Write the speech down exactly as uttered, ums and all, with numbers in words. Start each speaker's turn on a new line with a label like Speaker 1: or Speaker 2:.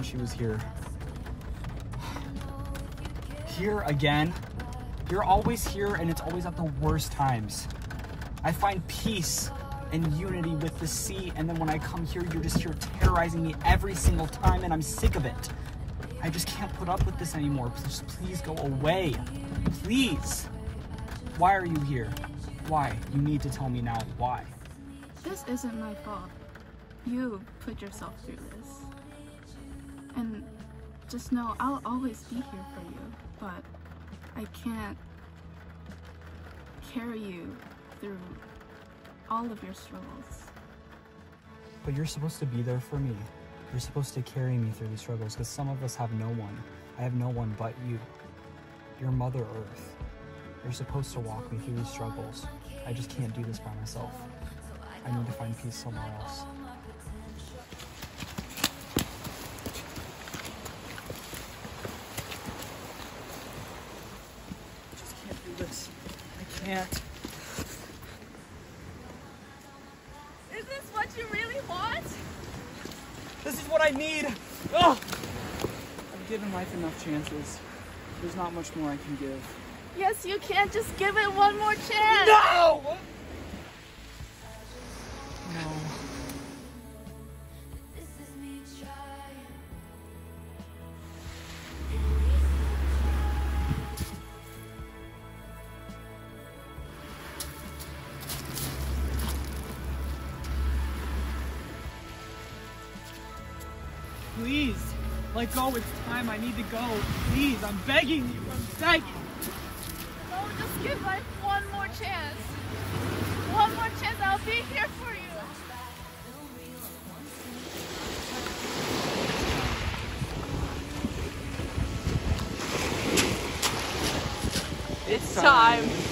Speaker 1: when she was here. Here again? You're always here and it's always at the worst times. I find peace and unity with the sea, and then when I come here, you're just here terrorizing me every single time, and I'm sick of it. I just can't put up with this anymore. Please, please go away. Please. Why are you here? Why? You need to tell me now. Why?
Speaker 2: This isn't my fault. You put yourself through this. And just know I'll always be here for you, but I can't carry you through all of your struggles.
Speaker 1: But you're supposed to be there for me. You're supposed to carry me through these struggles, because some of us have no one. I have no one but you. You're Mother Earth. You're supposed to walk me through these struggles. I just can't do this by myself. I need to find peace somewhere else. I just can't do this. I can't.
Speaker 2: Is this what you really want?
Speaker 1: This is what I need. Ugh. I've given life enough chances. There's not much more I can give.
Speaker 2: Yes, you can. Just give it one more chance.
Speaker 1: No! No. Please, let go. It's time. I need to go. Please, I'm begging you. I'm begging.
Speaker 2: No, just give life one more chance. One more chance. I'll be here for you.
Speaker 3: It's time.